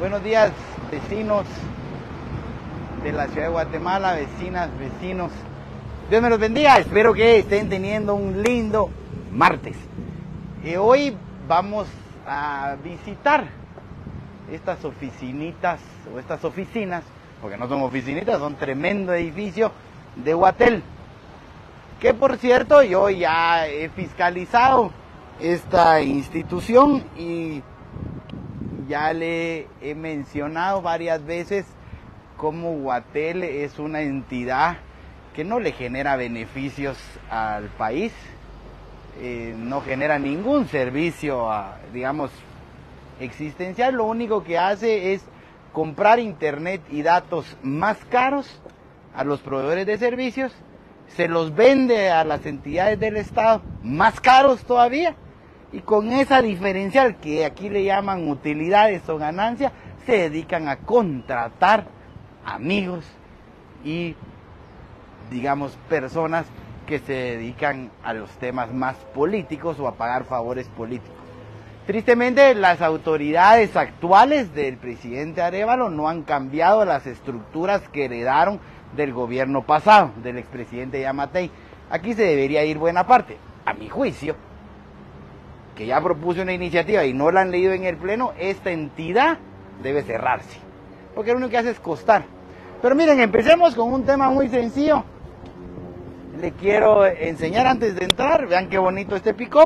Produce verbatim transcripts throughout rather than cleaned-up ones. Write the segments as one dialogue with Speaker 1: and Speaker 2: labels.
Speaker 1: Buenos días, vecinos de la ciudad de Guatemala, vecinas, vecinos. Dios me los bendiga, espero que estén teniendo un lindo martes. Y hoy vamos a visitar estas oficinitas o estas oficinas, porque no son oficinitas, son tremendo edificio de Guatel. Que por cierto, yo ya he fiscalizado esta institución y ya le he mencionado varias veces cómo Guatel es una entidad que no le genera beneficios al país, eh, no genera ningún servicio, a, digamos, existencial. Lo único que hace es comprar internet y datos más caros a los proveedores de servicios, se los vende a las entidades del Estado más caros todavía, y con esa diferencial que aquí le llaman utilidades o ganancias, se dedican a contratar amigos y, digamos, personas que se dedican a los temas más políticos o a pagar favores políticos. Tristemente, las autoridades actuales del presidente Arévalo no han cambiado las estructuras que heredaron del gobierno pasado, del expresidente Yamatei. Aquí se debería ir buena parte. A mi juicio, que ya propuse una iniciativa y no la han leído en el pleno, esta entidad debe cerrarse, porque lo único que hace es costar. Pero miren, empecemos con un tema muy sencillo. Le quiero enseñar antes de entrar, vean qué bonito este pick-up.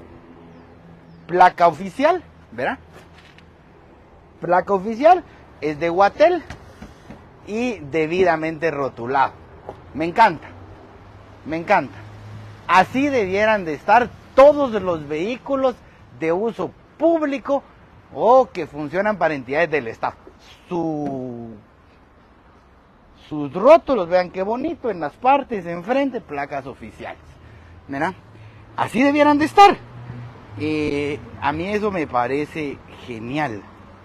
Speaker 1: Placa oficial, ¿verdad? Placa oficial, es de Guatel y debidamente rotulado. Me encanta, me encanta. Así debieran de estar todos los vehículos de uso público o que funcionan para entidades del Estado. Su, sus rótulos, vean qué bonito, en las partes, enfrente, placas oficiales. ¿Verdad? Así debieran de estar. Eh, a mí eso me parece genial.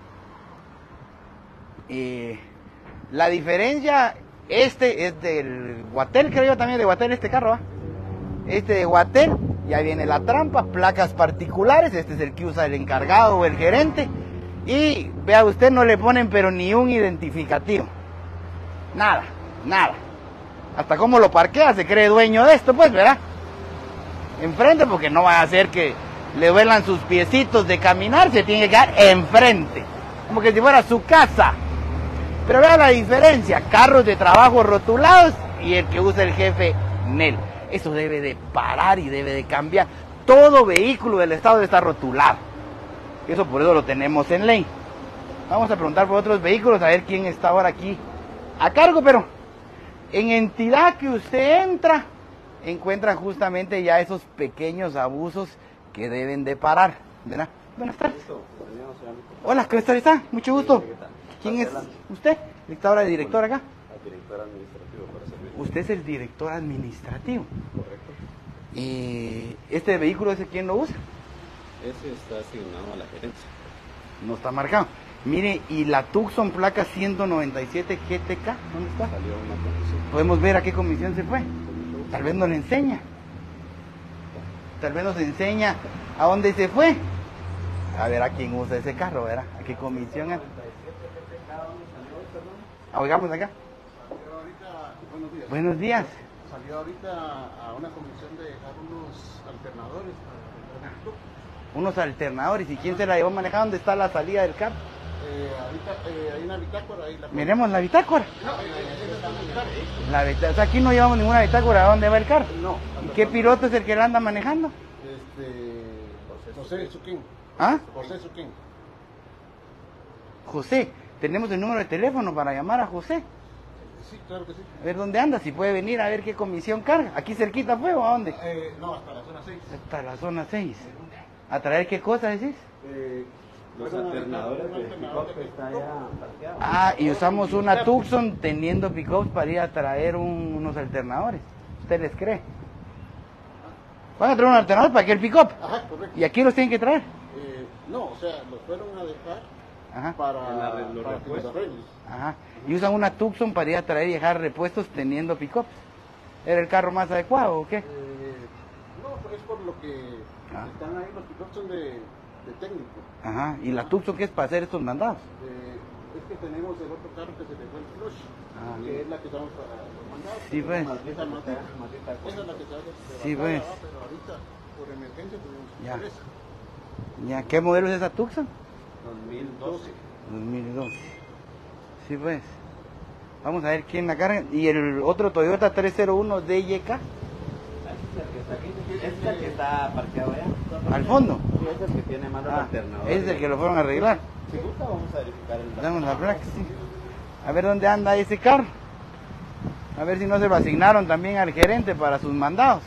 Speaker 1: Eh, la diferencia, este es del Guatel, creo yo también de Guatel este carro, ¿va? Este de Guatel, ya viene la trampa, placas particulares, este es el que usa el encargado o el gerente. Y vea usted, no le ponen pero ni un identificativo. Nada, nada. Hasta cómo lo parquea, se cree dueño de esto, pues, ¿verdad? Enfrente, porque no va a hacer que le duelan sus piecitos de caminar, se tiene que quedar enfrente, como que si fuera su casa. Pero vea la diferencia, carros de trabajo rotulados y el que usa el jefe Nel. Eso debe de parar y debe de cambiar. Todo vehículo del Estado debe estar rotulado. Eso por eso lo tenemos en ley. Vamos a preguntar por otros vehículos, a ver quién está ahora aquí a cargo, pero en entidad que usted entra, encuentra justamente ya esos pequeños abusos que deben de parar, ¿verdad? Buenas tardes. Hola, ¿qué tal está? Mucho gusto. ¿Quién es usted? ¿Está ahora de director acá?
Speaker 2: Director administrativo para servir.
Speaker 1: Usted es el director administrativo.
Speaker 2: Correcto.
Speaker 1: Eh, ¿Este vehículo ese quién lo usa?
Speaker 2: Ese está asignado a la gerencia.
Speaker 1: No está marcado. Mire, y la Tucson placa ciento noventa y siete G T K, ¿dónde está?
Speaker 2: Salió una comisión.
Speaker 1: Podemos ver a qué comisión se fue. Tal vez nos le enseña. Tal vez nos enseña a dónde se fue. A ver a quién usa ese carro, ¿verdad? ¿A qué comisión? Ah, oigamos acá.
Speaker 3: Salió ahorita, buenos días.
Speaker 1: Buenos días.
Speaker 3: Salió ahorita a una comisión de dejar unos alternadores para el
Speaker 1: Unos alternadores. ¿Y quién se la llevó manejando? ¿Dónde está la salida del carro?
Speaker 3: eh, ahorita eh, hay una bitácora ahí. La
Speaker 1: Miremos la bitácora.
Speaker 3: No, eh, eh, esa está en el carro.
Speaker 1: La bitácora. O sea, aquí no llevamos ninguna bitácora. ¿A dónde va el carro?
Speaker 3: No.
Speaker 1: ¿Y qué piloto es el que la anda manejando?
Speaker 3: Este, José Suquín.
Speaker 1: ¿Ah?
Speaker 3: José Suquín.
Speaker 1: José. Tenemos el número de teléfono para llamar a José.
Speaker 3: Sí, claro que sí.
Speaker 1: A ver dónde anda, si puede venir a ver qué comisión carga. ¿Aquí cerquita fue o a dónde?
Speaker 3: Eh, no, hasta la zona seis.
Speaker 1: Hasta la zona seis. ¿A traer qué cosa decís?
Speaker 3: Eh,
Speaker 2: Los
Speaker 3: bueno,
Speaker 2: alternadores
Speaker 3: un
Speaker 2: del
Speaker 3: alternador
Speaker 2: pick-up
Speaker 3: de
Speaker 2: está
Speaker 3: pick-up.
Speaker 2: ya parqueado.
Speaker 1: Ah, y usamos una Tucson teniendo pick-ups para ir a traer un- unos alternadores. ¿Usted les cree? ¿Van a traer un alternador para que el pick-up?
Speaker 3: Ajá, correcto.
Speaker 1: ¿Y aquí los tienen que traer?
Speaker 3: Eh, no, o sea, los fueron a dejar
Speaker 1: Ajá.
Speaker 3: para,
Speaker 2: En la re- los
Speaker 3: para que los
Speaker 2: repuestos.
Speaker 3: arregles.
Speaker 1: Ajá. Y usan una Tucson para ir a traer y dejar repuestos teniendo pick-ups. ¿Era el carro más adecuado o qué?
Speaker 3: Eh, no, pues es por lo que
Speaker 1: Ah.
Speaker 3: están ahí, los pick-ups son de de técnico.
Speaker 1: Ajá. ¿Y la Tucson qué es para hacer estos mandados?
Speaker 3: Eh, es que tenemos el otro carro que se le fue el clutch,
Speaker 1: Ah.
Speaker 3: que es la que usamos para los mandados.
Speaker 1: Sí, pues.
Speaker 3: Esa matita, esa es la que se hace de
Speaker 1: Sí,
Speaker 3: batalla,
Speaker 1: pues.
Speaker 3: ¿va? Pero ahorita, por emergencia, tuvimos que
Speaker 1: Ya.
Speaker 3: hacer esa.
Speaker 1: Ya, ¿qué modelo es esa Tucson?
Speaker 2: dos mil doce.
Speaker 1: dos mil dos. Sí, pues. Vamos a ver quién la carga. ¿Y el otro Toyota trescientos uno D Y K?
Speaker 2: Ese es el que está aquí. Ese es el que está parqueado allá.
Speaker 1: ¿Al fondo?
Speaker 2: Sí, ese es el que tiene manos
Speaker 1: Ah,
Speaker 2: alternadoras.
Speaker 1: ese es el que lo fueron a arreglar.
Speaker 2: Si gusta, vamos a verificar el
Speaker 1: Damos la placa, sí. A ver dónde anda ese carro. A ver si no se lo asignaron también al gerente para sus mandados.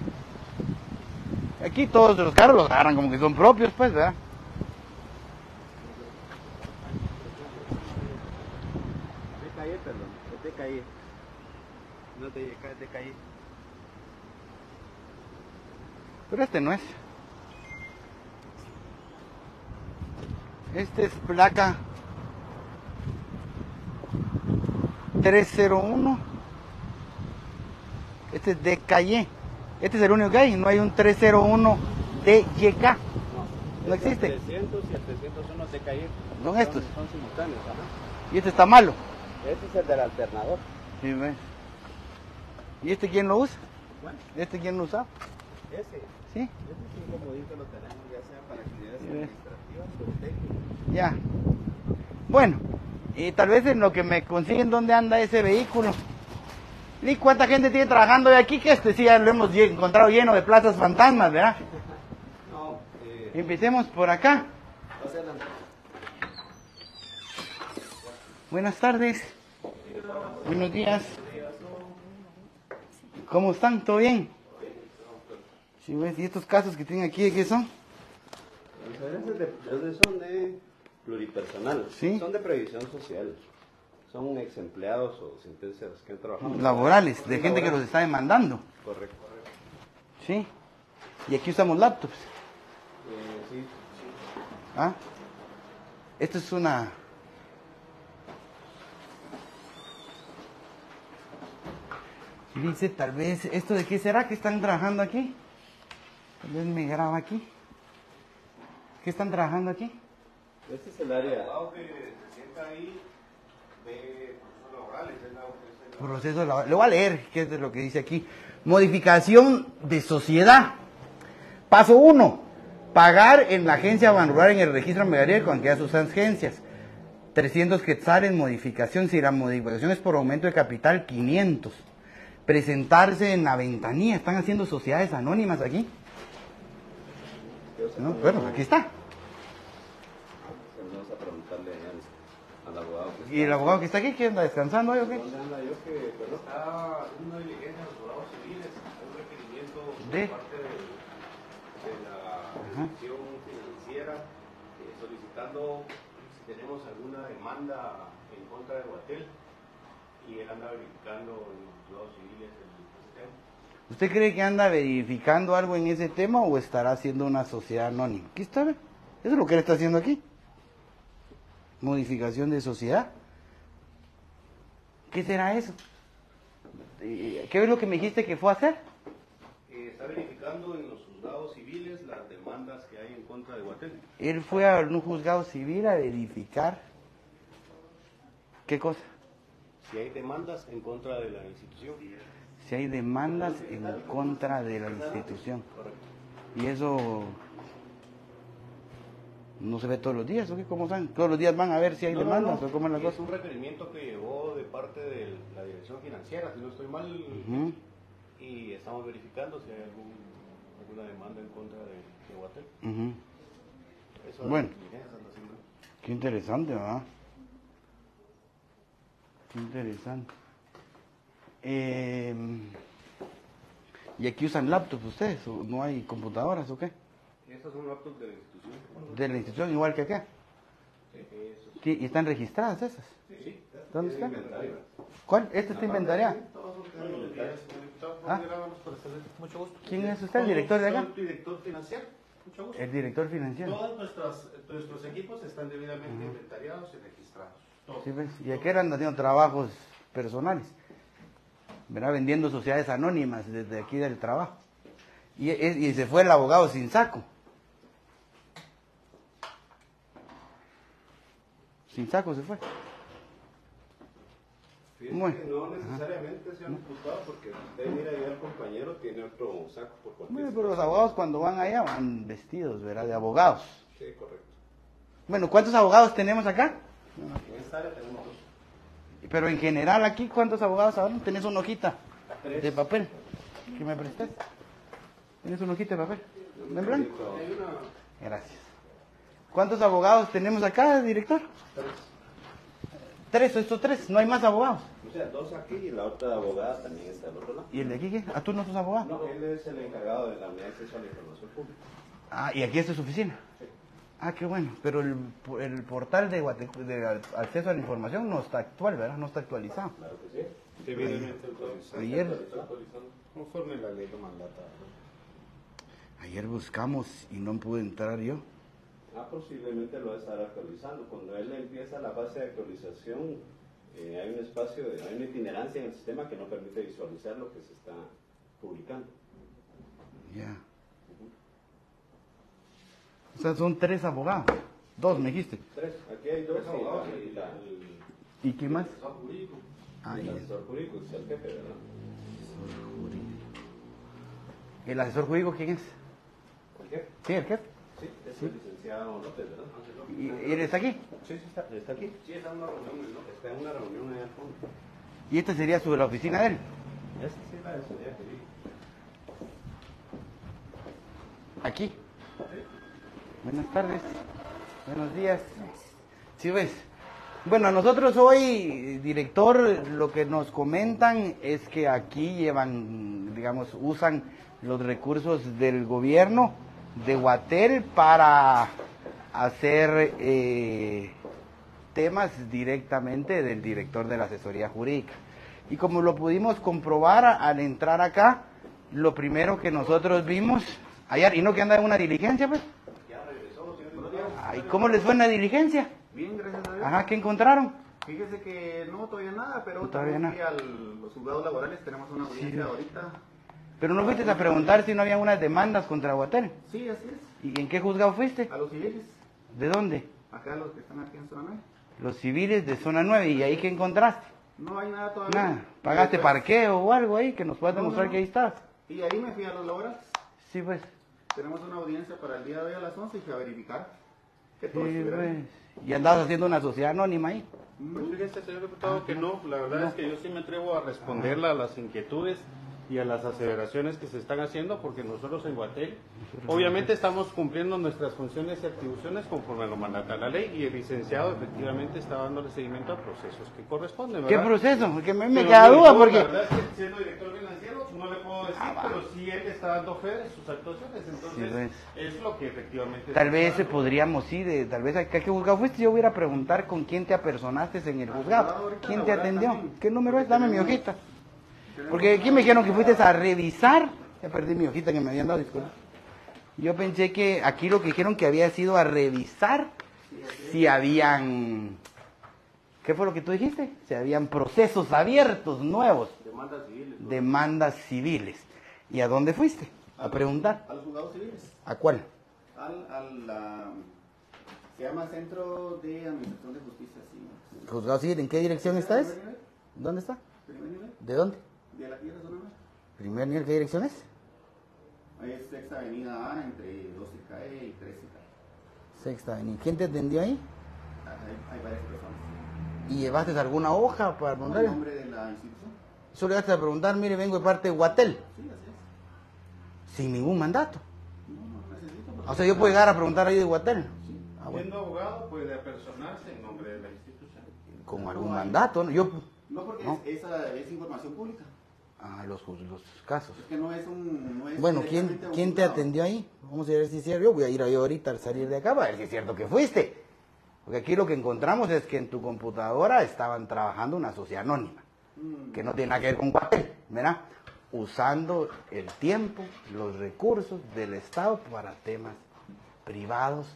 Speaker 1: Aquí todos los carros los agarran como que son propios, pues, ¿verdad?
Speaker 2: De calle, perdón. Es de calle. No te llega, es de calle.
Speaker 1: Pero este no es. Este es placa trescientos uno. Este es de calle. Este es el único que hay. No hay un trescientos uno D Y K. No
Speaker 2: Es
Speaker 1: existe.
Speaker 2: El trescientos y el trescientos uno de calle.
Speaker 1: Son estos.
Speaker 2: Son simultáneos, ajá.
Speaker 1: Y este está malo.
Speaker 2: Ese es el del alternador.
Speaker 1: Sí, ves. ¿Y este quién lo usa?
Speaker 2: ¿Cuál?
Speaker 1: ¿Este quién lo usa?
Speaker 2: Ese.
Speaker 1: Sí.
Speaker 2: Ese sí, como dice, lo tenemos ya sea para actividades
Speaker 1: Sí, ves.
Speaker 2: administrativas o técnicas.
Speaker 1: Ya. Bueno, y tal vez en lo que me consiguen dónde anda ese vehículo. ¿Y cuánta gente tiene trabajando de aquí? Que este sí ya lo hemos lle- encontrado lleno de plazas fantasmas, ¿verdad?
Speaker 2: No, eh,
Speaker 1: Empecemos por acá.
Speaker 2: pase adelante.
Speaker 1: Buenas tardes. Buenos días. ¿Cómo están? ¿Todo bien? Sí, ves, ¿y estos casos que tienen aquí de qué son?
Speaker 2: Los de, los de son de pluripersonal,
Speaker 1: Sí.
Speaker 2: son de previsión social, son ex empleados o sentencias que han trabajado.
Speaker 1: Laborales, de gente que los está demandando.
Speaker 2: Correcto.
Speaker 1: Sí. Y aquí usamos laptops.
Speaker 2: Eh, sí, sí.
Speaker 1: ¿Ah? Esto es una... Dice, tal vez, ¿esto de qué será que están trabajando aquí? Tal vez me graba aquí. ¿Qué están trabajando aquí?
Speaker 2: Este es el área.
Speaker 1: Proceso laboral. Le voy a leer qué es lo que dice aquí. Modificación de sociedad. Paso uno. Pagar en la agencia Banrural en el registro megarial con aquellas sus agencias. trescientos quetzales modificación. Si la modificación es por aumento de capital, quinientos. Presentarse en la ventanilla. Están haciendo sociedades anónimas aquí. No, bueno, aquí está.
Speaker 2: Vamos a preguntarle al, al abogado. Que
Speaker 1: ¿Y el abogado que está aquí, que anda descansando hoy o qué?
Speaker 2: ¿Dónde anda yo? Que, perdón.
Speaker 4: Está una diligencia de los juzgados civiles, hay un requerimiento
Speaker 1: ¿De?
Speaker 4: por parte de, de la institución financiera eh, solicitando si tenemos alguna demanda en contra de Guatel y él anda verificando en los juzgados civiles el sistema.
Speaker 1: ¿Usted cree que anda verificando algo en ese tema o estará haciendo una sociedad anónima? Aquí está, ¿ve? Eso es lo que él está haciendo aquí. Modificación de sociedad. ¿Qué será eso? Eh, ¿Qué es lo que me dijiste que fue a hacer?
Speaker 4: Eh, está verificando en los juzgados civiles las demandas que hay en contra de Guatel.
Speaker 1: Él fue a un juzgado civil a verificar. ¿Qué cosa?
Speaker 4: Si hay demandas en contra de la institución.
Speaker 1: Si hay demandas en contra de la institución. Y eso no se ve todos los días, ¿o qué? ¿Cómo están? ¿Todos los días van a ver si hay
Speaker 4: No, no,
Speaker 1: demandas
Speaker 4: no.
Speaker 1: o cómo es la
Speaker 4: Es
Speaker 1: cosa?
Speaker 4: un requerimiento que llegó de parte de la dirección financiera, si no estoy mal,
Speaker 1: Ujú.
Speaker 4: y estamos verificando si hay algún, alguna demanda en contra de, de Guatel.
Speaker 1: Ujú.
Speaker 4: Eso
Speaker 1: Bueno.
Speaker 4: las diligencias ando haciendo.
Speaker 1: Qué interesante, ¿verdad? Qué interesante. Eh, ¿Y aquí usan laptops ustedes? ¿O no hay computadoras o qué?
Speaker 4: Estos son laptops de la institución.
Speaker 1: De la institución igual que acá.
Speaker 4: Sí, esos.
Speaker 1: Sí, ¿y están registradas esas?
Speaker 4: Sí,
Speaker 1: ¿Dónde están?
Speaker 4: inventario.
Speaker 1: ¿Cuál? ¿Este está inventariado? Ah.
Speaker 3: Mucho gusto.
Speaker 1: ¿Quién es usted, el director de acá?
Speaker 3: Soy director financiero. Mucho gusto.
Speaker 1: El director financiero.
Speaker 3: Todos nuestros, nuestros equipos están debidamente inventariados y registrados. Todos.
Speaker 1: Sí, ves. Y aquí eran haciendo trabajos personales. ¿Verdad? Vendiendo sociedades anónimas desde aquí del trabajo. Y, y se fue el abogado sin saco. Sin saco se fue.
Speaker 4: Fíjese
Speaker 1: Bueno.
Speaker 4: que no necesariamente se han imputado porque usted mira ahí al compañero tiene otro saco por cualquier
Speaker 1: Bueno, pero los
Speaker 4: situación.
Speaker 1: abogados cuando van allá van vestidos, ¿verdad? De abogados.
Speaker 4: Sí, correcto.
Speaker 1: Bueno, ¿cuántos abogados tenemos acá?
Speaker 4: En esta área tenemos dos.
Speaker 1: Pero en general aquí, ¿cuántos abogados ahora? ¿Tenés una hojita
Speaker 4: Tres.
Speaker 1: de papel que me prestes? ¿Tienes una hojita de papel? ¿En blanco?
Speaker 4: Hay una...
Speaker 1: Gracias. ¿Cuántos abogados tenemos acá, director?
Speaker 4: Tres.
Speaker 1: Tres, estos tres, no hay más abogados.
Speaker 4: O sea, dos aquí y la otra abogada también está al otro lado.
Speaker 1: ¿Y el de aquí qué? ¿Ah, tú no sos abogado?
Speaker 4: No, él es el encargado de la unidad de acceso a la información pública.
Speaker 1: Ah, ¿y aquí esta es su oficina?
Speaker 4: Sí.
Speaker 1: Ah, qué bueno. Pero el, el portal de, Guate- de acceso a la información no está actual, ¿verdad? No está actualizado.
Speaker 4: Claro que sí. Debidamente autorizado.
Speaker 1: Ayer-
Speaker 4: Está actualizando. Conforme la ley lo mandata. ¿no?
Speaker 1: Ayer buscamos y no pude entrar yo.
Speaker 4: Ah, posiblemente lo va a estar actualizando. Cuando él empieza la fase de actualización, eh, hay un espacio, de, hay una itinerancia en el sistema que no permite visualizar lo que se está publicando.
Speaker 1: Ya. O sea, son tres abogados. Dos, me dijiste.
Speaker 4: Tres, aquí hay dos abogados y la, el,
Speaker 1: ¿Y qué más?
Speaker 4: asesor jurídico.
Speaker 1: Ah,
Speaker 4: el
Speaker 1: ya.
Speaker 4: asesor jurídico es el jefe, ¿verdad?
Speaker 1: ¿El asesor jurídico quién es?
Speaker 4: ¿El jefe?
Speaker 1: Sí, el jefe.
Speaker 4: Sí, es el licenciado López, ¿verdad? Ángel López.
Speaker 1: ¿Y, y él está aquí?
Speaker 4: Sí, sí, está, está aquí. Sí, está en una reunión, ¿no? Está en una reunión allá al fondo.
Speaker 1: ¿Y esta sería su, la oficina de él?
Speaker 4: Esta sí es la de seguridad jurídica.
Speaker 1: Aquí. Buenas tardes. Buenos días. ¿Sí ves? Bueno, nosotros hoy, director, lo que nos comentan es que aquí llevan, digamos, usan los recursos del gobierno de Guatel para hacer eh, temas directamente del director de la asesoría jurídica. Y como lo pudimos comprobar al entrar acá, lo primero que nosotros vimos, ayer, ¿y no que anda en una diligencia, pues?
Speaker 4: Ya regresó, señor diputado.
Speaker 1: Ay, ¿cómo les fue en la diligencia?
Speaker 3: Bien, gracias a Dios.
Speaker 1: Ajá, ¿qué encontraron?
Speaker 3: Fíjese que no, todavía nada, pero
Speaker 1: Todavía
Speaker 3: también
Speaker 1: nada.
Speaker 3: fui a los juzgados laborales, tenemos una audiencia
Speaker 1: Sí.
Speaker 3: ahorita.
Speaker 1: Pero no fuiste a preguntar si no había unas demandas contra Guatel.
Speaker 3: Sí, así es.
Speaker 1: ¿Y en qué juzgado fuiste?
Speaker 3: A los civiles,
Speaker 1: ¿De dónde?
Speaker 3: acá los que están aquí en zona nueve.
Speaker 1: Los civiles de zona nueve. ¿Y ahí qué encontraste?
Speaker 3: No hay nada todavía.
Speaker 1: Nada. ¿Pagaste
Speaker 3: Después-
Speaker 1: parqueo o algo ahí que nos puedas
Speaker 3: No, no,
Speaker 1: demostrar
Speaker 3: no.
Speaker 1: que ahí estás?
Speaker 3: Y ahí me fui a los laborales.
Speaker 1: Sí, pues.
Speaker 3: Tenemos una audiencia para el día de hoy a las once y fui a verificar que
Speaker 1: Sí,
Speaker 3: todo estuviera
Speaker 1: pues.
Speaker 3: bien.
Speaker 1: ¿Y andabas haciendo una sociedad anónima ahí?
Speaker 2: Pues fíjese, señor diputado, que no. La verdad es que yo sí me atrevo a responderle a las inquietudes y a las aseveraciones que se están haciendo, porque nosotros en Guatel, obviamente estamos cumpliendo nuestras funciones y atribuciones conforme lo mandata la ley, y el licenciado efectivamente está dándole seguimiento a procesos que corresponden,
Speaker 1: ¿Qué
Speaker 2: ¿verdad?
Speaker 1: proceso? Porque me, me
Speaker 2: Pero
Speaker 1: queda
Speaker 2: yo,
Speaker 1: duda
Speaker 2: La
Speaker 1: porque...
Speaker 2: verdad es que siendo director financiero no le puedo decir,
Speaker 1: Ah, va.
Speaker 2: pero sí él está dando fe de sus actuaciones, entonces
Speaker 1: pues.
Speaker 2: es lo que efectivamente...
Speaker 1: Tal
Speaker 2: está
Speaker 1: vez
Speaker 2: pasando.
Speaker 1: podríamos ir, de, tal vez, ¿a qué juzgado fuiste? Yo voy a ir a preguntar con quién te apersonaste en el juzgado. ¿Quién te atendió? ¿Qué número es? Dame mi hojita. Porque aquí me dijeron que fuiste a revisar. Ya perdí mi hojita que me habían dado, disculpa. Yo pensé que aquí lo que dijeron que había sido a revisar si habían... ¿Qué fue lo que tú dijiste? Si habían procesos abiertos nuevos,
Speaker 4: Demandas civiles. ¿no?
Speaker 1: demandas civiles. ¿Y a dónde fuiste? A preguntar.
Speaker 3: A los juzgados civiles.
Speaker 1: ¿A cuál?
Speaker 3: Al, al, la- se llama Centro de Administración de Justicia, sí.
Speaker 1: Juzgado civil, ¿en qué dirección está ese?
Speaker 3: Primer nivel,
Speaker 1: ¿Dónde está?
Speaker 3: primer nivel,
Speaker 1: ¿De dónde?
Speaker 3: de la tierra zona nueve.
Speaker 1: ¿Primer nivel qué dirección es?
Speaker 3: Ahí es Sexta Avenida A entre doce K E y trece K E.
Speaker 1: Sexta Avenida. ¿Quién te atendió ahí?
Speaker 3: Hay, hay varias personas.
Speaker 1: ¿Y llevaste alguna hoja para
Speaker 3: ¿Con
Speaker 1: preguntar?
Speaker 3: el nombre de la institución?
Speaker 1: Solo llegaste a preguntar, mire, vengo de parte de Guatel,
Speaker 3: Sí, así es.
Speaker 1: sin ningún mandato.
Speaker 3: No, no necesito. porque-
Speaker 1: O sea, yo puedo llegar a preguntar ahí de Guatel.
Speaker 3: Sí.
Speaker 1: Ah, bueno.
Speaker 2: Siendo abogado puede apersonarse en nombre de la institución.
Speaker 1: Con algún mandato, ¿no? Yo...
Speaker 3: No, porque
Speaker 1: No.
Speaker 3: Es, esa es información pública.
Speaker 1: Ah, los, juz- los casos.
Speaker 3: Es que no es un. No es
Speaker 1: Bueno, ¿quién,
Speaker 3: directamente a un
Speaker 1: ¿quién te
Speaker 3: juzgado.
Speaker 1: atendió ahí? Vamos a ver si es cierto. Yo voy a ir ahí ahorita al salir de acá para ver si es cierto que fuiste. Porque aquí lo que encontramos es que en tu computadora estaban trabajando una sociedad anónima,
Speaker 3: Mm.
Speaker 1: que no tiene nada que ver con Guatel, ¿verdad? Usando el tiempo, los recursos del Estado para temas privados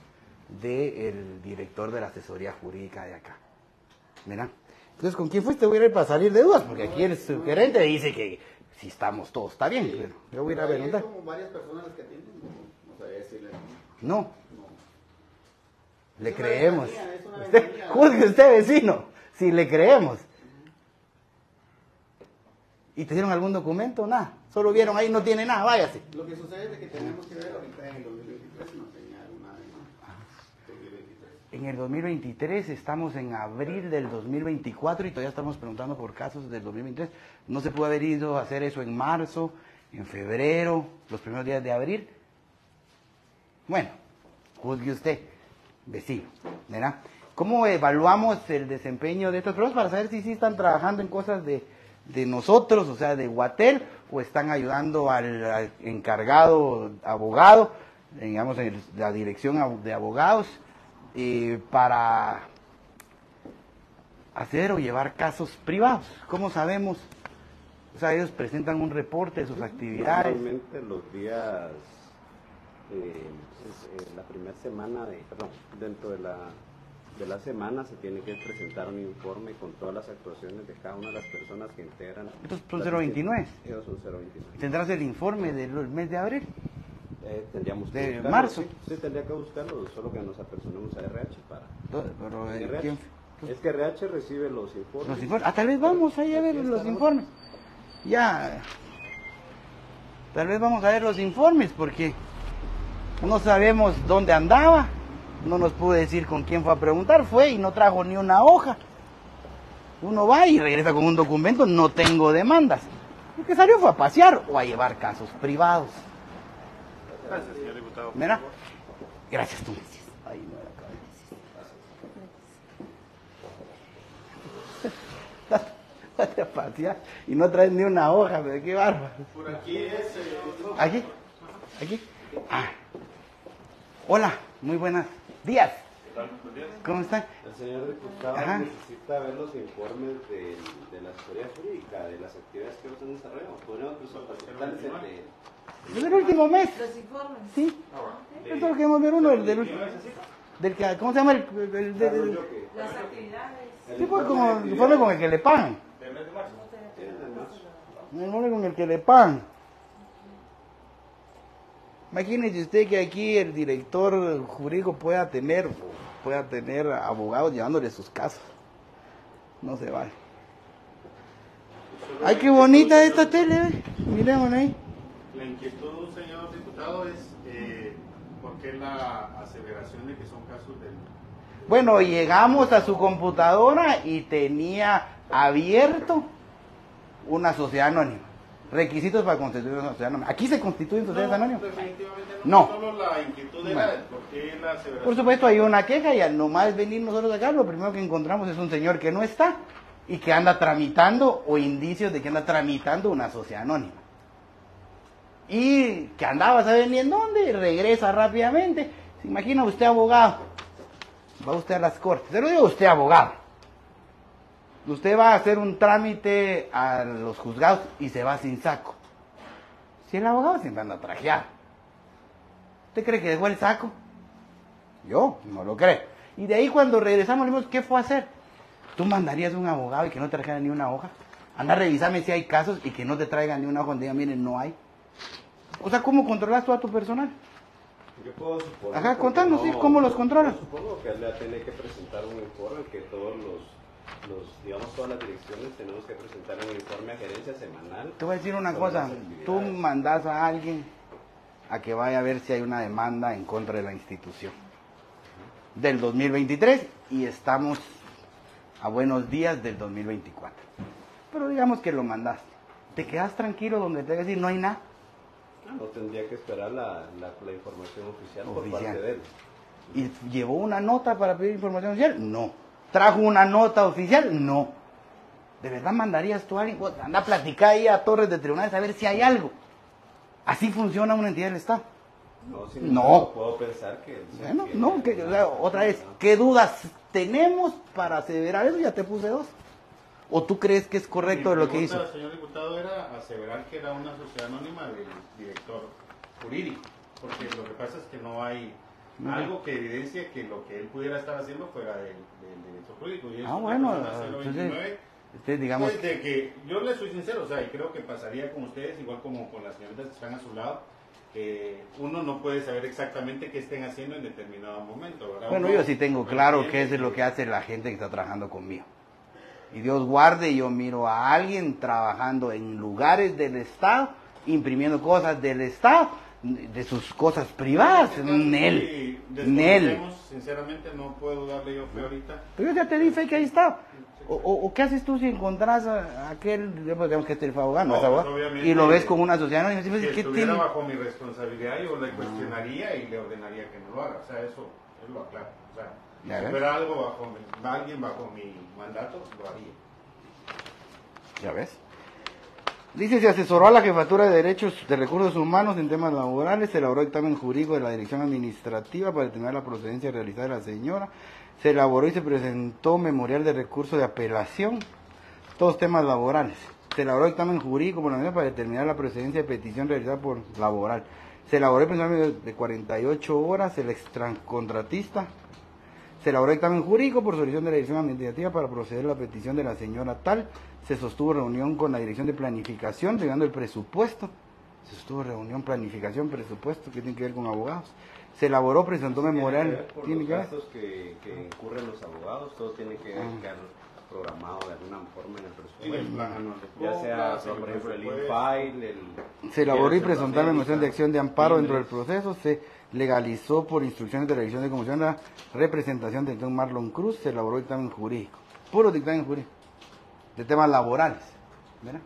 Speaker 1: del director de la asesoría jurídica de acá, ¿verdad? Entonces, ¿con quién fuiste? Voy a ir para salir de dudas, porque aquí el subgerente dice que si estamos todos, está bien, pero yo voy a ir a
Speaker 3: Pero ahí
Speaker 1: preguntar.
Speaker 3: Es como varias personas las que atienden. No, no sabía decirle.
Speaker 1: No,
Speaker 3: No.
Speaker 1: le
Speaker 3: Es una
Speaker 1: creemos.
Speaker 3: ventanilla, es una
Speaker 1: Usted, juzgue usted, vecino, si le creemos. ¿Y te dieron algún documento? Nada. Solo vieron ahí, no tiene nada, váyase.
Speaker 3: Lo que sucede es que tenemos que ver ahorita en el dos mil veintitrés, no tenía alguna demanda.
Speaker 1: En el dos mil veintitrés, estamos en abril del dos mil veinticuatro y todavía estamos preguntando por casos del dos mil veintitrés. No se pudo haber ido a hacer eso en marzo, en febrero, los primeros días de abril. Bueno, juzgue usted, vecino, ¿verdad? ¿Cómo evaluamos el desempeño de estos programas para saber si sí están trabajando en cosas de, de nosotros, o sea, de Huatel, o están ayudando al, al encargado abogado, digamos, en la dirección de abogados, eh, para hacer o llevar casos privados? ¿Cómo sabemos? O sea, ellos presentan un reporte de sus actividades.
Speaker 5: Normalmente los días, eh, es, eh, la primera semana, de, perdón, dentro de la, de la semana se tiene que presentar un informe con todas las actuaciones de cada una de las personas que integran.
Speaker 1: Estos son cero veintinueve.
Speaker 5: Ellos son cero veintinueve.
Speaker 1: ¿Tendrás el informe del mes de abril?
Speaker 5: Eh, tendríamos que
Speaker 1: ¿De
Speaker 5: buscarlo,
Speaker 1: marzo?
Speaker 5: Sí, sí, tendría que buscarlo, solo que nos apersonemos a R H para...
Speaker 1: Pero, eh,
Speaker 5: R H.
Speaker 1: ¿quién?
Speaker 5: Es que R H recibe los informes.
Speaker 1: Los informes. Ah, tal vez vamos ahí a ver
Speaker 5: Aquí
Speaker 1: los
Speaker 5: estamos.
Speaker 1: informes. Ya. Tal vez vamos a ver los informes porque no sabemos dónde andaba. No nos pudo decir con quién fue a preguntar. Fue y no trajo ni una hoja. Uno va y regresa con un documento. No tengo demandas. Lo que salió fue a pasear o a llevar casos privados.
Speaker 2: Gracias, señor diputado.
Speaker 1: Mira. Gracias tú. Ay, no era cabeza. Vete a pasear y no traes ni una hoja, pero qué bárbaro.
Speaker 2: Por aquí es... eh,
Speaker 1: ¿Aquí? ¿Aquí? Ah. Hola, muy buenos días. ¿Cómo están?
Speaker 5: El señor diputado
Speaker 1: Ajá.
Speaker 5: necesita ver los informes de, de la historia jurídica, de las actividades que están desarrollando. Podríamos presentarles el de...
Speaker 1: ¿Es el último mes?
Speaker 6: Los informes.
Speaker 1: Sí. Esto es lo que hemos ver uno, el del último. Del que, ¿cómo se llama? El, el, el- del- del-
Speaker 6: Las actividades.
Speaker 1: sí, pues como el informe con el que le pagan.
Speaker 5: Sí, de marzo.
Speaker 1: El informe con el que le pagan. Imagínese usted que aquí el director jurídico pueda tener, pueda tener abogados llevándole sus casos. No se vale. Ay, qué bonita esta tele, ¿eh? Miremosla ahí.
Speaker 2: La inquietud, señor diputado, es eh, por qué la aseveración de que son casos del...
Speaker 1: Bueno, llegamos a su computadora y tenía abierto una sociedad anónima. Requisitos para constituir una sociedad anónima. ¿Aquí se constituyen sociedades anónimas?
Speaker 2: Definitivamente
Speaker 1: No.
Speaker 2: no. Solo la inquietud era
Speaker 1: Bueno.
Speaker 2: de por qué la aseveración...
Speaker 1: Por supuesto, hay una queja y al nomás venir nosotros acá, lo primero que encontramos es un señor que no está y que anda tramitando o indicios de que anda tramitando una sociedad anónima. Y que andaba, ¿sabe ni en dónde? Y regresa rápidamente. ¿Se imagina usted abogado? Va usted a las cortes. Se lo digo a usted abogado. Usted va a hacer un trámite a los juzgados y se va sin saco. Si el abogado siempre anda trajeado. ¿Usted cree que dejó el saco? Yo no lo creo. Y de ahí cuando regresamos le dijimos, ¿qué fue a hacer? ¿Tú mandarías un abogado y que no te trajera ni una hoja? Anda a revisarme si hay casos y que no te traigan ni una hoja donde diga, miren, no hay. O sea, ¿cómo controlas tú a tu personal?
Speaker 5: Yo puedo suponer...
Speaker 1: Ajá,
Speaker 5: porque
Speaker 1: contanos, sí, ¿cómo los controlas?
Speaker 5: yo supongo que él le tiene que presentar un informe que todos los, los, digamos, todas las direcciones tenemos que presentar un informe a gerencia semanal.
Speaker 1: Te voy a decir una
Speaker 5: sobre
Speaker 1: cosa,
Speaker 5: las actividades.
Speaker 1: tú mandas a alguien a que vaya a ver si hay una demanda en contra de la institución del dos mil veintitrés y estamos a buenos días del dos mil veinticuatro. Pero digamos que lo mandaste. ¿Te quedas tranquilo donde te va a decir no hay nada?
Speaker 5: No tendría que esperar la, la, la información oficial, por
Speaker 1: Oficial.
Speaker 5: parte de él.
Speaker 1: ¿Y llevó una nota para pedir información oficial? No. ¿Trajo una nota oficial? No. ¿De verdad mandarías tú a alguien? Pues, anda a platicar ahí a torres de tribunales a ver si hay algo. Así funciona una entidad del Estado.
Speaker 5: No, si
Speaker 1: No.
Speaker 5: puedo pensar que...
Speaker 1: Bueno,
Speaker 5: que-
Speaker 1: no, que, o sea, otra vez, ¿qué dudas tenemos para aseverar eso? Ya te puse dos. ¿O tú crees que es correcto
Speaker 2: Mi
Speaker 1: lo que
Speaker 2: pregunta,
Speaker 1: hizo?
Speaker 2: señor diputado, era aseverar que era una sociedad anónima del director jurídico, porque lo que pasa es que no hay
Speaker 1: No.
Speaker 2: algo que evidencie que lo que él pudiera estar haciendo fuera del, del director jurídico. Y es
Speaker 1: Ah,
Speaker 2: una
Speaker 1: bueno,
Speaker 2: persona cero
Speaker 1: entonces,
Speaker 2: veintinueve,
Speaker 1: usted digamos,
Speaker 2: pues, de que yo le soy sincero, o sea, y creo que pasaría con ustedes, igual como con las señoritas que están a su lado, que uno no puede saber exactamente qué estén haciendo en determinado momento, ¿verdad?
Speaker 1: Bueno,
Speaker 2: Uno
Speaker 1: yo sí tengo claro qué
Speaker 2: entiende
Speaker 1: es lo que hace la gente que está trabajando conmigo. Y Dios guarde, yo miro a alguien trabajando en lugares del Estado, imprimiendo cosas del Estado, de sus cosas privadas. Nel, Nel.
Speaker 2: Sinceramente no puedo darle yo fe ahorita.
Speaker 1: Pero yo ya te di fe que ahí está. O, o, o qué haces tú si encontrás a aquel, digamos que este es abogado, no,
Speaker 2: No,
Speaker 1: es abogado,
Speaker 2: pues, obviamente,
Speaker 1: y lo ves con una sociedad anónima, y
Speaker 2: Si
Speaker 1: dices, ¿qué
Speaker 2: estuviera
Speaker 1: tiene?
Speaker 2: bajo mi responsabilidad, yo le cuestionaría y le ordenaría que no lo haga. O sea, eso es lo aclaro. O sea,
Speaker 1: Ya
Speaker 2: si
Speaker 1: ves.
Speaker 2: fuera algo bajo mi- alguien bajo mi mandato, lo haría.
Speaker 1: Ya ves. Dice, se asesoró a la Jefatura de Derechos de Recursos Humanos en temas laborales, se elaboró dictamen jurídico de la Dirección Administrativa para determinar la procedencia realizada de la señora, se elaboró y se presentó memorial de recurso de apelación, todos temas laborales. Se elaboró dictamen jurídico por la medida para determinar la procedencia de petición realizada por laboral. Se elaboró el pensamiento de cuarenta y ocho horas, el extracontratista. Se elaboró dictamen jurídico por solicitud de la Dirección Administrativa para proceder a la petición de la señora tal. Se sostuvo reunión con la Dirección de Planificación, llegando el presupuesto. Se sostuvo reunión, planificación, presupuesto, que tiene que ver con abogados. Se elaboró, presentó memorial.
Speaker 5: Tiene que ver por
Speaker 1: ¿Tiene
Speaker 5: los
Speaker 1: que ver?
Speaker 5: gastos que, que incurren los abogados, todo tiene que
Speaker 1: Ah.
Speaker 5: quedar programado de alguna forma en el
Speaker 2: En el
Speaker 5: presupuesto.
Speaker 2: plan anual de
Speaker 5: Ya sea,
Speaker 2: compras, en el
Speaker 5: por ejemplo, el
Speaker 2: presupuesto.
Speaker 5: infile, el...
Speaker 1: Se elaboró y
Speaker 5: el
Speaker 1: presentó la moción de acción de amparo dentro del
Speaker 5: timbres.
Speaker 1: proceso. Se legalizó por instrucciones de la Dirección de Comisión la representación del doctor Marlon Cruz. Se elaboró dictamen jurídico. Puro dictamen jurídico. De temas laborales. ¿Verdad?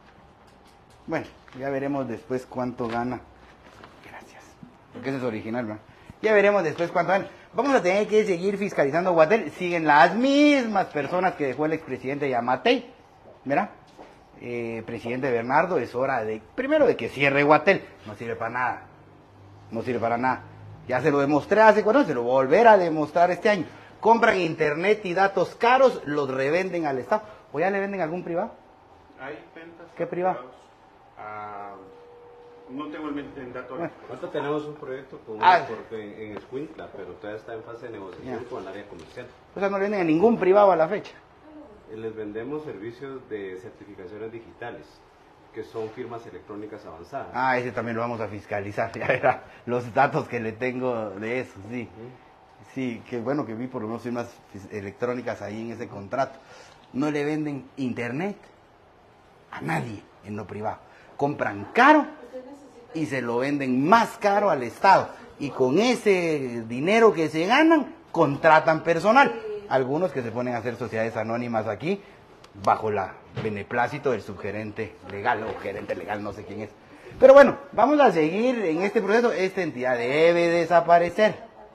Speaker 1: Bueno, ya veremos después cuánto gana. Gracias. Porque ese es original, ¿verdad? Ya veremos después cuánto gana. Vamos a tener que seguir fiscalizando Guatel. Siguen las mismas personas que dejó el expresidente Yamatei. ¿Verdad? Eh, presidente Bernardo, es hora de, primero de que cierre Guatel. No sirve para nada. No sirve para nada. Ya se lo demostré hace cuatro años, se lo voy a volver a demostrar este año. Compran internet y datos caros, los revenden al Estado. ¿O ya le venden a algún privado?
Speaker 2: Hay ventas.
Speaker 1: ¿Qué privado?
Speaker 2: Ah, no tengo el, mente- el dato.
Speaker 1: Bueno.
Speaker 5: Nosotros tenemos un proyecto con
Speaker 1: Ah.
Speaker 5: porque en, en Escuintla, pero todavía está en fase de negociación
Speaker 1: Ya.
Speaker 5: con el área comercial.
Speaker 1: O sea, no le venden a ningún privado a la fecha.
Speaker 5: Eh, Les vendemos servicios de certificaciones digitales, que son firmas electrónicas avanzadas.
Speaker 1: Ah, ese también lo vamos a fiscalizar. Ya verá los datos que le tengo de eso, sí. Sí, que bueno que vi por lo menos firmas fis- electrónicas ahí en ese contrato. No le venden internet a nadie en lo privado. Compran caro y se lo venden más caro al Estado. Y con ese dinero que se ganan, contratan personal. Algunos que se ponen a hacer sociedades anónimas aquí, bajo la beneplácito del subgerente legal, o gerente legal, no sé quién es. Pero bueno, vamos a seguir en este proceso. Esta entidad debe desaparecer.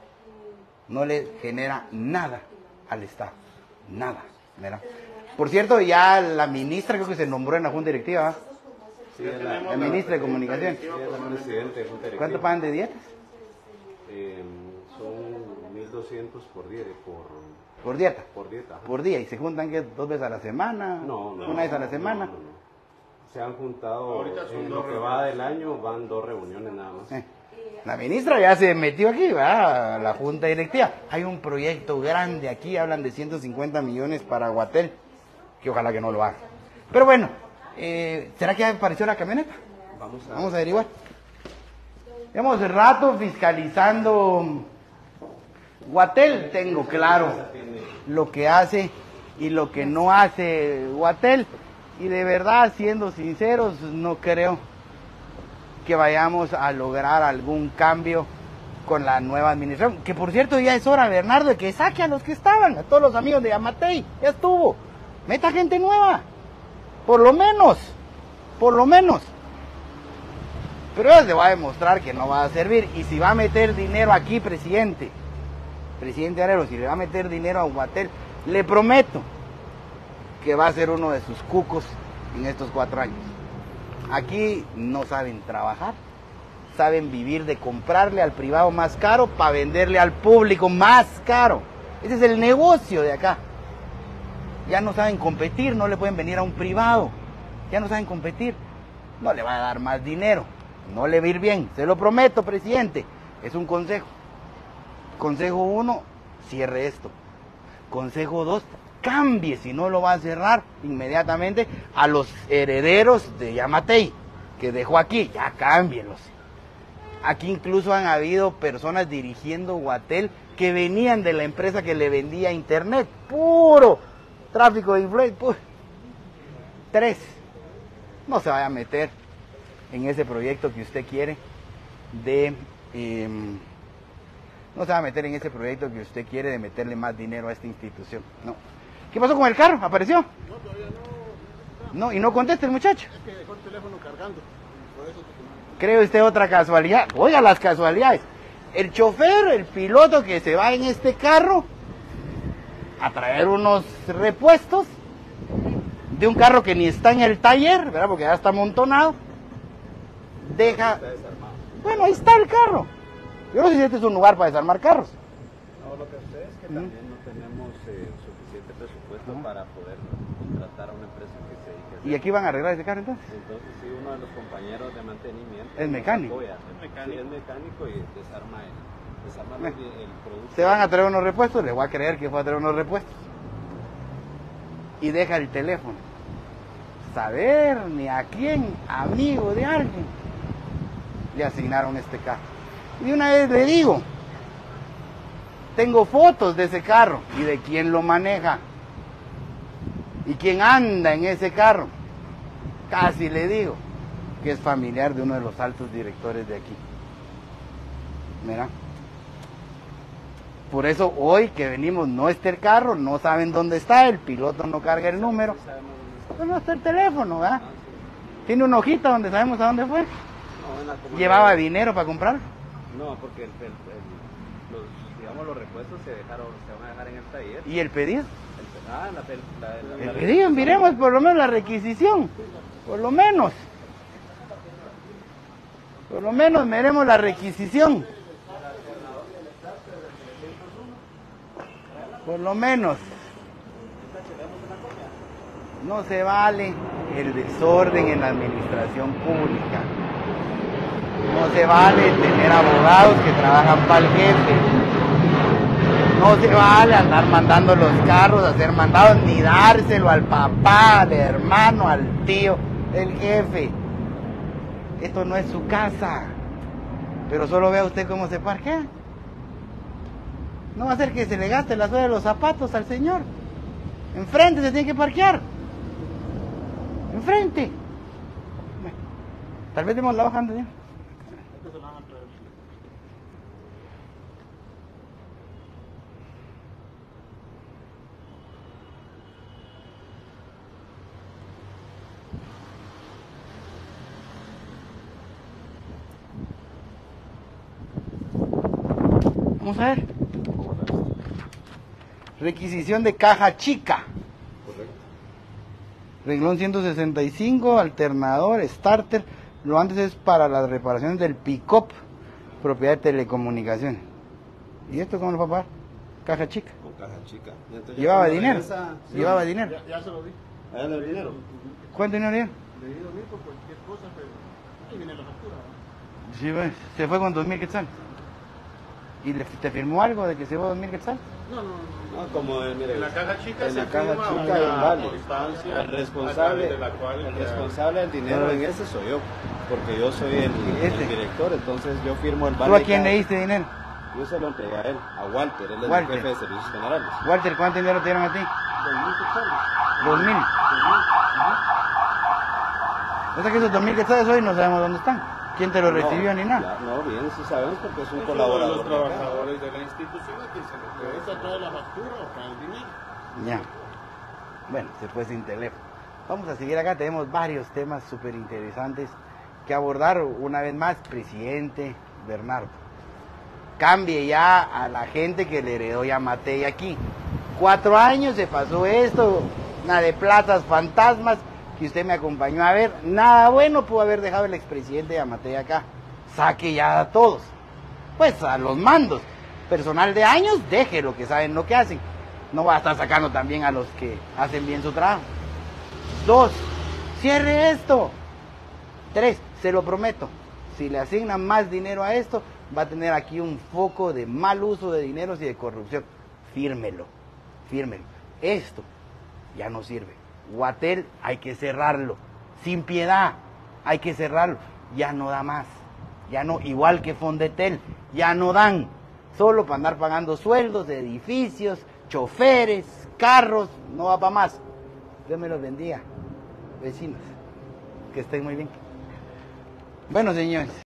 Speaker 1: No le genera nada al Estado. Nada. ¿Verdad? Por cierto, ya la ministra creo que se nombró en la Junta Directiva. ¿Ah?
Speaker 5: Sí, es la,
Speaker 1: La ministra de Comunicación.
Speaker 5: sí, es la presidenta de Junta Directiva.
Speaker 1: ¿Cuánto pagan de dietas?
Speaker 5: Eh, son mil doscientos por día, por,
Speaker 1: Por dieta.
Speaker 5: por dieta. ajá.
Speaker 1: Por día. ¿Y se juntan que dos veces a la semana?
Speaker 5: No, no.
Speaker 1: ¿Una vez a la
Speaker 5: no,
Speaker 1: semana?
Speaker 5: no, no, no. Se han juntado,
Speaker 2: Ahorita son
Speaker 5: en
Speaker 2: dos
Speaker 5: lo que
Speaker 2: reuniones.
Speaker 5: va del año, van dos reuniones nada más.
Speaker 1: Eh, La ministra ya se metió aquí, va a la Junta Directiva. Hay un proyecto grande aquí, hablan de ciento cincuenta millones para Guatel, que ojalá que no lo haga. Pero bueno, eh, ¿será que ya apareció la camioneta?
Speaker 5: Vamos a,
Speaker 1: Vamos a averiguar. Llevamos rato fiscalizando Guatel, tengo claro lo que hace y lo que no hace Guatel. Y de verdad, siendo sinceros, no creo que vayamos a lograr algún cambio con la nueva administración. Que por cierto, ya es hora, Bernardo, de que saque a los que estaban, a todos los amigos de Yamatei. Ya estuvo. Meta gente nueva. Por lo menos. Por lo menos. Pero ya se va a demostrar que no va a servir. Y si va a meter dinero aquí, presidente, presidente Arero, si le va a meter dinero a Guatel, le prometo que va a ser uno de sus cucos en estos cuatro años. Aquí no saben trabajar, saben vivir de comprarle al privado más caro para venderle al público más caro. Ese es el negocio de acá. Ya no saben competir, no le pueden venir a un privado. Ya no saben competir. No le va a dar más dinero. No le va a ir bien. Se lo prometo, presidente. Es un consejo. Consejo uno, cierre esto. Consejo dos, cambie, si no lo va a cerrar inmediatamente, a los herederos de Yamatei, que dejó aquí. Ya cámbielos. Aquí incluso han habido personas dirigiendo Guatel que venían de la empresa que le vendía internet. Puro tráfico de influencia. Pu- Tres. No se vaya a meter en ese proyecto que usted quiere de... eh, no se va a meter en ese proyecto que usted quiere de meterle más dinero a esta institución. No. ¿Qué pasó con el carro? ¿Apareció?
Speaker 3: No, todavía no.
Speaker 1: No, y no contesta el muchacho.
Speaker 3: Es que dejó el teléfono cargando. Por eso te...
Speaker 1: ¿Cree usted otra casualidad? Oiga las casualidades. El chofer, el piloto que se va en este carro a traer unos repuestos de un carro que ni está en el taller, ¿verdad? Porque ya está amontonado. Deja... Bueno, ahí está el carro. Yo no sé si este es un lugar para desarmar carros.
Speaker 5: No, lo que sucede es que también no tenemos eh, suficiente presupuesto
Speaker 1: Ajá.
Speaker 5: para poder contratar a una empresa que se dedique a hacer.
Speaker 1: ¿Y aquí van a arreglar ese carro entonces?
Speaker 5: Entonces, sí, uno de los compañeros de mantenimiento
Speaker 1: Es
Speaker 5: nos
Speaker 1: mecánico.
Speaker 5: apoya. Es mecánico. Sí, es mecánico y desarma el, desarma
Speaker 1: Bueno.
Speaker 5: el, el producto.
Speaker 1: Se van a traer unos repuestos, les voy a creer que fue a traer unos repuestos. Y deja el teléfono. Saber ni a quién, amigo de alguien, le asignaron este carro. Y de una vez le digo, tengo fotos de ese carro y de quién lo maneja y quién anda en ese carro. Casi le digo que es familiar de uno de los altos directores de aquí. Mira. Por eso hoy que venimos no está el carro, no saben dónde está, el piloto no carga el número. Pues no está el teléfono, ¿verdad? Tiene una hojita donde sabemos a dónde fue.
Speaker 5: No, en la comunidad-
Speaker 1: ¿Llevaba dinero para comprar?
Speaker 5: No, porque el, el- el- los, digamos, los repuestos se dejaron, se van a dejar en el taller.
Speaker 1: ¿Y el pedido?
Speaker 5: El, ah, la, la, la,
Speaker 1: El
Speaker 5: la-
Speaker 1: pedido, miremos por lo menos la requisición. Por lo menos. Por lo menos miremos la requisición. Por lo menos. No se vale el desorden en la administración pública. No se vale tener abogados que trabajan para el jefe. No se vale andar mandando los carros, hacer mandados, ni dárselo al papá, al hermano, al tío, el jefe. Esto no es su casa. Pero solo vea usted cómo se parquea. No va a ser que se le gaste la suela de los zapatos al señor. Enfrente se tiene que parquear. Enfrente. Bueno, tal vez demos la bajando ya. Vamos a ver. Requisición de caja chica.
Speaker 5: Correcto.
Speaker 1: Renglón ciento sesenta y cinco, alternador, starter. Lo antes es para las reparaciones del pick-up, propiedad de telecomunicaciones. ¿Y esto cómo lo va a pagar? Caja chica.
Speaker 5: Con caja chica. Y entonces ya
Speaker 1: ¿Llevaba
Speaker 5: cuando
Speaker 1: dinero?
Speaker 5: regresa- sí.
Speaker 1: ¿Llevaba dinero?
Speaker 3: Ya, ya se lo di.
Speaker 5: ¿Allá anda el dinero?
Speaker 1: ¿Cuánto dinero lleva?
Speaker 3: Le di dos mil por cualquier cosa, pero ahí viene la factura. ¿no?
Speaker 1: Sí, pues, se fue con dos mil quetzales. ¿Y le, te firmó algo de que se fue dos mil quetzales?
Speaker 3: No, no, no.
Speaker 5: No, como en, mire,
Speaker 2: En la caja chica
Speaker 5: en
Speaker 2: se
Speaker 5: la caja
Speaker 2: firma
Speaker 5: chica
Speaker 2: una
Speaker 5: hay un vale.
Speaker 2: constancia
Speaker 5: El
Speaker 2: a
Speaker 5: responsable,
Speaker 2: través de la cual
Speaker 5: el
Speaker 2: ya-
Speaker 5: responsable del dinero en ese soy yo, porque yo soy el,
Speaker 1: Este.
Speaker 5: el director, entonces yo firmo el vale.
Speaker 1: ¿Tú a quién
Speaker 5: cada-
Speaker 1: le diste dinero?
Speaker 5: Yo se lo entregué a él, a Walter, él es
Speaker 1: Walter.
Speaker 5: el jefe de servicios generales.
Speaker 1: Walter, ¿cuánto dinero te dieron a ti?
Speaker 3: Dos mil quetzales.
Speaker 1: Dos mil.
Speaker 3: Dos mil. Ajá.
Speaker 1: O sea que esos dos mil quetzales hoy no sabemos dónde están. ¿Quién te lo recibió
Speaker 5: No,
Speaker 1: ni nada?
Speaker 5: ya, no, bien, sí sabemos porque es un
Speaker 2: Es uno de
Speaker 5: colaborador.
Speaker 2: los
Speaker 5: de acá.
Speaker 2: trabajadores de la institución a quien se le puede
Speaker 3: ¿Ahorita trae la factura o trae el dinero?
Speaker 1: Ya. Bueno, se fue sin teléfono. Vamos a seguir acá, tenemos varios temas súper interesantes que abordar una vez más, presidente Bernardo. Cambie ya a la gente que le heredó Yamatei aquí. Cuatro años se pasó esto, una de plazas fantasmas que usted me acompañó a ver. Nada bueno pudo haber dejado el expresidente Yamatei acá. Saque ya a todos. Pues a los mandos. Personal de años, deje lo que saben lo que hacen. No va a estar sacando también a los que hacen bien su trabajo. Dos, cierre esto. Tres, se lo prometo, si le asignan más dinero a esto, va a tener aquí un foco de mal uso de dineros y de corrupción. Fírmelo, fírmelo. Esto ya no sirve. Guatel hay que cerrarlo, sin piedad, hay que cerrarlo. Ya no da más, Ya no, igual que Fondetel, ya no dan, solo para andar pagando sueldos, edificios, choferes, carros, no va para más. Dios me los bendiga, vecinos, que estén muy bien. Bueno, señores.